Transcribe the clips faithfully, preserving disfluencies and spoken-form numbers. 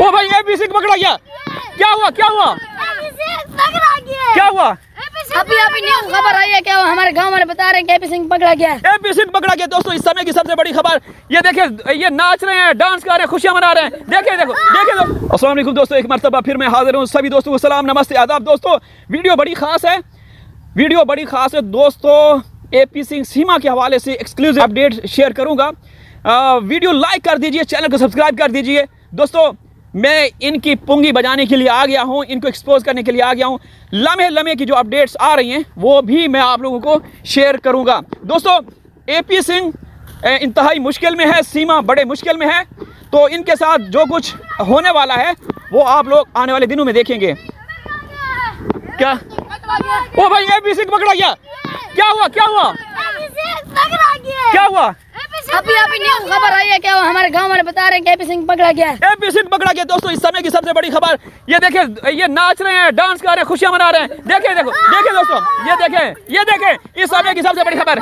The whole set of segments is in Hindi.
ओ भाई एपी सिंह पकड़ा गया। क्या हुआ क्या हुआ क्या हुआ? अभी अभी न्यू खबर आई है कि हमारे गांव वाले बता रहे हैं कि एपी सिंह पकड़ा गया। एपी सिंह पकड़ा गया। दोस्तों इस समय की सबसे बड़ी खबर ये देखिए, ये नाच रहे हैं, डांस कर रहे हैं, खुशियां मना रहे हैं। देखिए देखो देखिए दोस्तों। अस्सलाम वालेकुम दोस्तों, एक मर्तबा फिर मैं हाजिर हूँ। सभी दोस्तों को सलाम, नमस्ते, आदाब। दोस्तों वीडियो बड़ी खास है, वीडियो बड़ी खास है दोस्तों। एपी सिंह सीमा के हवाले से एक्सक्लूसिव अपडेट शेयर करूंगा। आ, वीडियो लाइक कर दीजिए, चैनल को सब्सक्राइब कर दीजिए। दोस्तों मैं इनकी पुंगी बजाने के लिए आ गया हूं, इनको एक्सपोज करने के लिए आ गया हूं। लम्हे लम्हे की जो अपडेट्स आ रही हैं वो भी मैं आप लोगों को शेयर करूंगा। दोस्तों एपी सिंह इंतहाई मुश्किल में है, सीमा बड़े मुश्किल में है, तो इनके साथ जो कुछ होने वाला है वो आप लोग आने वाले दिनों में देखेंगे। क्या ओ भाई एपी सिंह पकड़ा गया। क्या हुआ क्या हुआ क्या हुआ? अभी अभी न्यू खबर आई है कि हमारे गांव वाले बता रहे हैं कि एपी सिंह पकड़ा गया। एपी सिंह पकड़ा गया। दोस्तों इस समय की सबसे बड़ी खबर ये देखिए, ये नाच रहे हैं, डांस कर रहे हैं, खुशियां मना रहे हैं। देखिए देखो देखिए दोस्तों, ये देखें ये देखें इस समय की सबसे बड़ी खबर।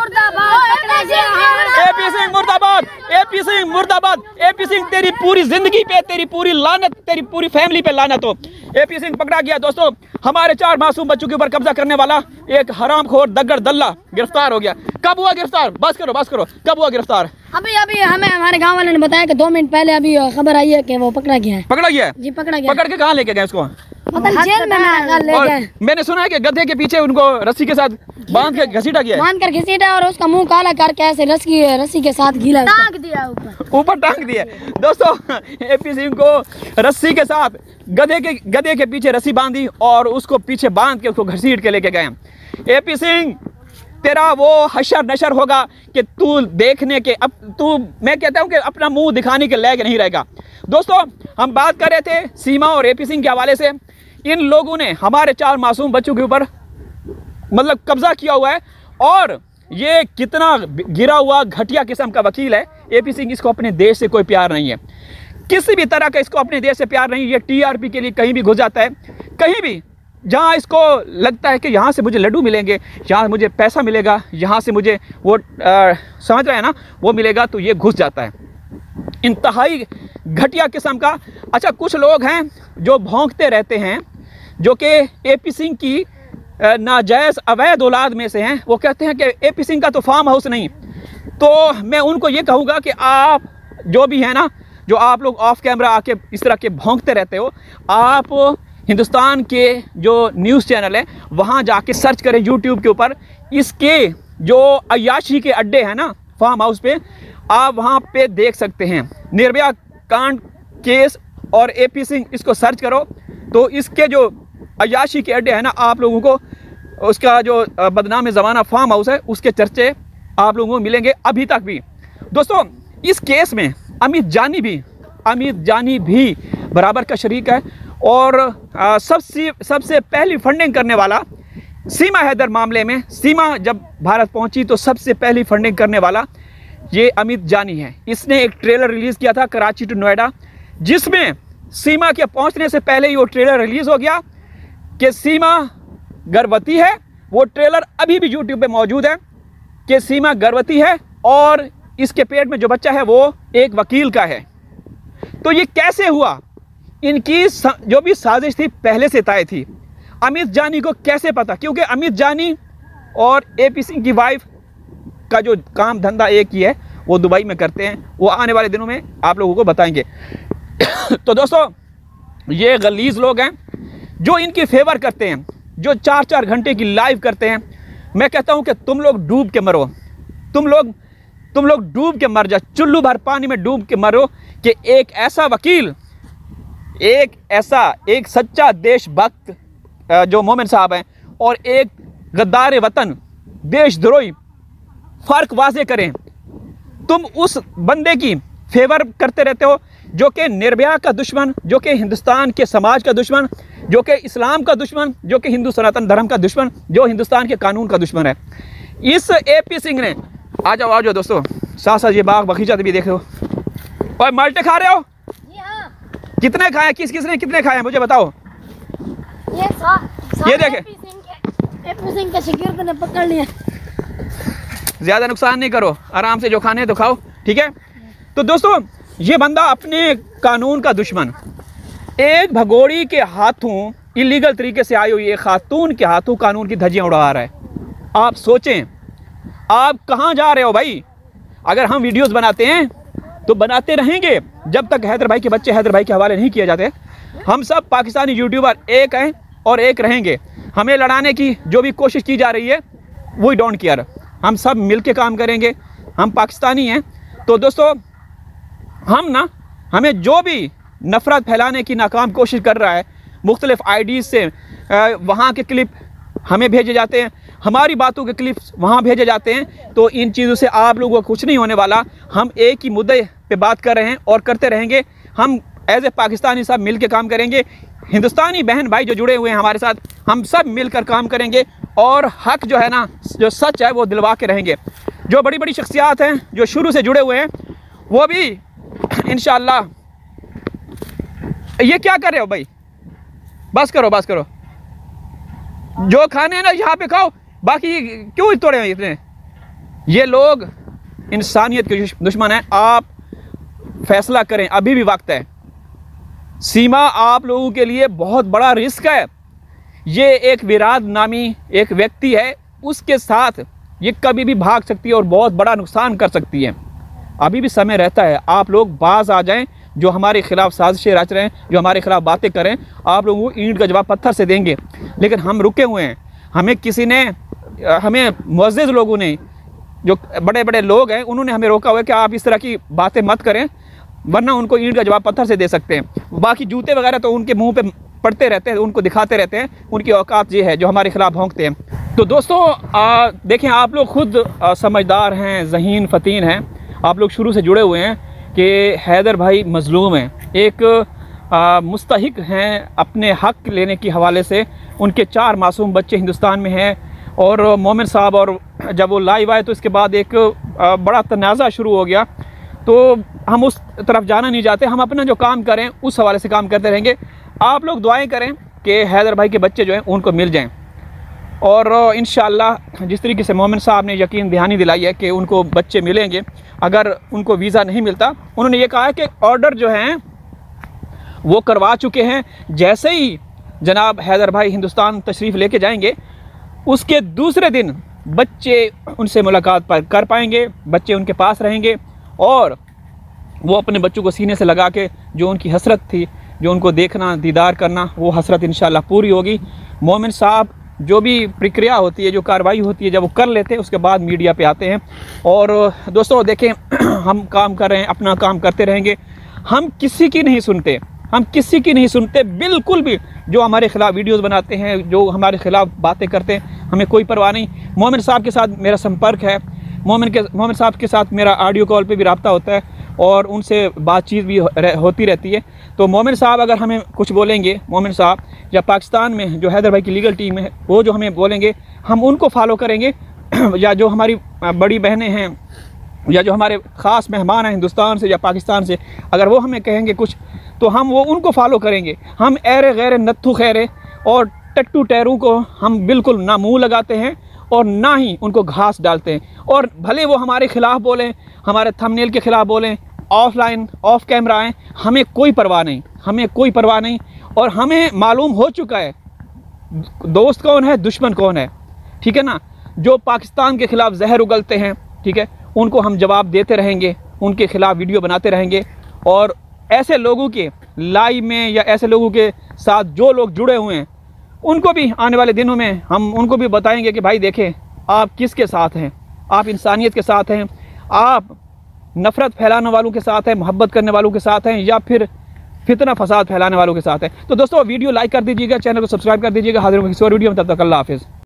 एपी सिंह मुर्दाबाद, एपी सिंह मुर्दाबाद। एपी सिंह तेरी पूरी जिंदगी पे, तेरी पूरी लानत, तेरी पूरी फैमिली पे लानत हो। एपी सिंह पकड़ा गया। दोस्तों हमारे चार मासूम बच्चों के ऊपर कब्जा करने वाला एक हरामखोर दग्गड़ दल्ला गिरफ्तार हो गया। कब हुआ गिरफ्तार? बस करो बस करो, कब हुआ गिरफ्तार? अभी अभी हमें हमारे गांव वाले ने बताया कि दो मिनट पहले अभी खबर आई है कि वो पकड़ा गया है। पकड़ा गया जी पकड़ा गया। पकड़ के कहाँ लेके गए उसको? पता नहीं, जेल में ले गए। मैंने सुना है कि गधे के पीछे उनको रस्सी के साथ बांध के घसीटा गया, बांध कर घसीटा और उसका मुंह काला करके ऐसे रस्सी रस्सी के साथ गीला टांग दिया, ऊपर ऊपर टांग दिया। दोस्तों एपी सिंह को रस्सी के साथ गधे के गधे के पीछे रस्सी बांधी और उसको पीछे बांध के उसको घसीट के लेके गए। एपी सिंह तेरा वो हशर नशर होगा कि तू देखने के अब तू मैं कहता हूं कि अपना मुंह दिखाने के लायक नहीं रहेगा। दोस्तों हम बात कर रहे थे सीमा और एपी सिंह के हवाले से। इन लोगों ने हमारे चार मासूम बच्चों के ऊपर मतलब कब्जा किया हुआ है और ये कितना गिरा हुआ घटिया किस्म का वकील है एपी सिंह। इसको अपने देश से कोई प्यार नहीं है, किसी भी तरह का इसको अपने देश से प्यार नहीं। ये टीआरपी के लिए कहीं भी घुस जाता है, कहीं भी जहाँ इसको लगता है कि यहाँ से मुझे लड्डू मिलेंगे, यहाँ मुझे पैसा मिलेगा, यहाँ से मुझे वो आ, समझ रहे हैं ना वो मिलेगा, तो ये घुस जाता है। इंतहाई घटिया किस्म का। अच्छा कुछ लोग हैं जो भौंकते रहते हैं, जो कि एपी सिंह की नाजायज़ अवैध औलाद में से हैं। वो कहते हैं कि एपी सिंह का तो फार्म हाउस नहीं। तो मैं उनको ये कहूँगा कि आप जो भी हैं ना, जो आप लोग ऑफ कैमरा आके इस तरह के भौंकते रहते हो, आप हिंदुस्तान के जो न्यूज़ चैनल है वहाँ जाके सर्च करें यूट्यूब के ऊपर, इसके जो अय्याशी के अड्डे हैं ना फार्म हाउस पे, आप वहाँ पे देख सकते हैं। निर्भया कांड केस और एपी सिंह इसको सर्च करो तो इसके जो अय्याशी के अड्डे हैं ना, आप लोगों को उसका जो बदनाम ज़माना फार्म हाउस है उसके चर्चे आप लोगों को मिलेंगे अभी तक भी। दोस्तों इस केस में अमित जानी भी अमित जानी भी बराबर का शरीक है और सबसे सबसे पहली फंडिंग करने वाला सीमा हैदर मामले में, सीमा जब भारत पहुंची तो सबसे पहली फंडिंग करने वाला ये अमित जानी है। इसने एक ट्रेलर रिलीज़ किया था कराची टू नोएडा, जिसमें सीमा के पहुंचने से पहले ही वो ट्रेलर रिलीज़ हो गया कि सीमा गर्भवती है। वो ट्रेलर अभी भी यूट्यूब पे मौजूद है कि सीमा गर्भवती है और इसके पेट में जो बच्चा है वो एक वकील का है। तो ये कैसे हुआ? इनकी जो भी साजिश थी पहले से तय थी। अमित जानी को कैसे पता? क्योंकि अमित जानी और एपी सिंह की वाइफ का जो काम धंधा एक ही है, वो दुबई में करते हैं। वो आने वाले दिनों में आप लोगों को बताएंगे। तो दोस्तों ये गलीज़ लोग हैं जो इनकी फेवर करते हैं, जो चार चार घंटे की लाइव करते हैं। मैं कहता हूं कि तुम लोग डूब के मरो, तुम लोग तुम लोग डूब के मर जाओ, चुल्लू भर पानी में डूब के मरो कि एक ऐसा वकील, एक ऐसा एक सच्चा देशभक्त जो मोमिन साहब हैं और एक गद्दार वतन देशद्रोही फ़र्क वाज़े करें। तुम उस बंदे की फेवर करते रहते हो जो कि निर्भया का दुश्मन, जो कि हिंदुस्तान के समाज का दुश्मन, जो कि इस्लाम का दुश्मन, जो कि हिंदू सनातन धर्म का दुश्मन, जो हिंदुस्तान के कानून का दुश्मन है। इस एपी सिंह ने, आ जाओ आ जाओ दोस्तों, साथ साथ ये बाग बगीचा भी देखो। और माल्टे खा रहे हो? कितने खाए? किस किस ने कितने खाए मुझे बताओ। ये सा, सा ये देखे एपी सिंह के शिगिर्द ने पकड़ लिया। ज्यादा नुकसान नहीं करो, आराम से जो खाने तो खाओ, ठीक है। तो दोस्तों ये बंदा अपने कानून का दुश्मन, एक भगोड़ी के हाथों इलीगल तरीके से आई हुई एक खातून के हाथों कानून की धज्जियां उड़ा रहा है। आप सोचें, आप कहाँ जा रहे हो भाई? अगर हम वीडियोस बनाते हैं तो बनाते रहेंगे जब तक हैदर भाई के बच्चे हैदर भाई के हवाले नहीं किए जाते। हम सब पाकिस्तानी यूट्यूबर एक हैं और एक रहेंगे। हमें लड़ाने की जो भी कोशिश की जा रही है वही डोंट केयर, हम सब मिल के काम करेंगे। हम पाकिस्तानी हैं। तो दोस्तों, हम ना हमें जो भी नफ़रत फैलाने की नाकाम कोशिश कर रहा है, मुख्तलिफ आई डी से वहाँ के क्लिप हमें भेजे जाते हैं, हमारी बातों के क्लिप्स वहाँ भेजे जाते हैं। तो इन चीज़ों से आप लोगों को कुछ नहीं होने वाला। हम एक ही मुद्दे पे बात कर रहे हैं और करते रहेंगे। हम एज ए पाकिस्तानी सब मिल के काम करेंगे। हिंदुस्तानी बहन भाई जो जुड़े हुए हैं हमारे साथ, हम सब मिलकर काम करेंगे और हक जो है ना, जो सच है वो दिलवा के रहेंगे। जो बड़ी बड़ी शख्सियात हैं जो शुरू से जुड़े हुए हैं वो भी इंशाअल्लाह। ये क्या कर रहे हो भाई? बस करो बस करो, जो खाने हैं ना यहाँ पे खाओ, बाकी क्यों तोड़े हैं इतने? ये लोग इंसानियत के दुश्मन हैं। आप फैसला करें, अभी भी वक्त है। सीमा आप लोगों के लिए बहुत बड़ा रिस्क है। ये एक विराद नामी एक व्यक्ति है, उसके साथ ये कभी भी भाग सकती है और बहुत बड़ा नुकसान कर सकती है। अभी भी समय रहता है, आप लोग बाज आ जाएं। जो हमारे खिलाफ साजिशें रच रहे हैं, जो हमारे खिलाफ बातें करें, आप लोगों को ईंट का जवाब पत्थर से देंगे। लेकिन हम रुके हुए हैं। हमें किसी ने, हमें मुअज़्ज़िज़ लोगों ने, जो बड़े बड़े लोग हैं, उन्होंने हमें रोका हुआ है कि आप इस तरह की बातें मत करें, वरना उनको ईंट का जवाब पत्थर से दे सकते हैं। बाकी जूते वगैरह तो उनके मुंह पे पड़ते रहते हैं, उनको दिखाते रहते हैं। उनकी औकात ये है जो हमारे खिलाफ भौंकते हैं। तो दोस्तों आ, देखें, आप लोग खुद आ, समझदार हैं, ज़हीन फ़तीन हैं। आप लोग शुरू से जुड़े हुए हैं कि हैदर भाई मज़लूम हैं, एक आ, मुस्तहिक हैं अपने हक़ लेने के हवाले से। उनके चार मासूम बच्चे हिंदुस्तान में हैं। और मोमिन साहब और जब वो लाइव आए तो इसके बाद एक आ, बड़ा तनाज़ा शुरू हो गया। तो हम उस तरफ जाना नहीं चाहते। हम अपना जो काम करें उस हवाले से काम करते रहेंगे। आप लोग दुआएं करें कि हैदर भाई के बच्चे जो हैं उनको मिल जाएं। और इंशाअल्लाह जिस तरीके से मोमिन साहब ने यकीन दहानी दिलाई है कि उनको बच्चे मिलेंगे, अगर उनको वीज़ा नहीं मिलता, उन्होंने ये कहा है कि ऑर्डर जो हैं वो करवा चुके हैं। जैसे ही जनाब हैदर भाई हिंदुस्तान तशरीफ़ लेके जाएंगे, उसके दूसरे दिन बच्चे उनसे मुलाकात पर कर पाएंगे, बच्चे उनके पास रहेंगे और वो अपने बच्चों को सीने से लगा के जो उनकी हसरत थी, जो उनको देखना, दीदार करना, वो हसरत इंशाअल्लाह पूरी होगी। मोमिन साहब जो भी प्रक्रिया होती है, जो कार्रवाई होती है, जब वो कर लेते हैं उसके बाद मीडिया पे आते हैं। और दोस्तों देखें, हम काम कर रहे हैं, अपना काम करते रहेंगे। हम किसी की नहीं सुनते, हम किसी की नहीं सुनते बिल्कुल भी। जो हमारे ख़िलाफ़ वीडियोस बनाते हैं, जो हमारे ख़िलाफ़ बातें करते हैं, हमें कोई परवाह नहीं। मोमिन साहब के साथ मेरा संपर्क है, मोमिन के मोमिन साहब के साथ मेरा ऑडियो कॉल पे भी रब्ता होता है और उनसे बातचीत भी होती रहती है। तो मोमिन साहब अगर हमें कुछ बोलेंगे, मोमिन साहब या पाकिस्तान में जो हैदर भाई की लीगल टीम है वो जो हमें बोलेंगे, हम उनको फॉलो करेंगे। या जो हमारी बड़ी बहनें हैं या जो हमारे ख़ास मेहमान हैं हिंदुस्तान से या पाकिस्तान से, अगर वो हमें कहेंगे कुछ तो हम वो उनको फॉलो करेंगे। हम ऐरे गैर नत्थु खैरे और टट्टू टैरू को हम बिल्कुल ना मुँह लगाते हैं और ना ही उनको घास डालते हैं। और भले वो हमारे ख़िलाफ़ बोलें, हमारे थंबनेल के ख़िलाफ़ बोलें, ऑफलाइन ऑफ कैमरा आएँ, हमें कोई परवाह नहीं, हमें कोई परवाह नहीं। और हमें मालूम हो चुका है दोस्त कौन है, दुश्मन कौन है, ठीक है ना। जो पाकिस्तान के ख़िलाफ़ जहर उगलते हैं, ठीक है, उनको हम जवाब देते रहेंगे, उनके ख़िलाफ़ वीडियो बनाते रहेंगे। और ऐसे लोगों के लाइव में या ऐसे लोगों के साथ जो लोग जुड़े हुए हैं, उनको भी आने वाले दिनों में हम उनको भी बताएंगे कि भाई देखें आप किसके साथ हैं, आप इंसानियत के साथ हैं, आप नफ़रत फैलाने वालों के साथ हैं, मोहब्बत करने वालों के साथ हैं, या फिर फितना फसाद फैलाने वालों के साथ हैं। तो दोस्तों वीडियो लाइक कर दीजिएगा, चैनल को सब्सक्राइब कर दीजिएगा। हाजिर होंगे किसी और वीडियो में, तब तक अल्लाह हाफ़िज़।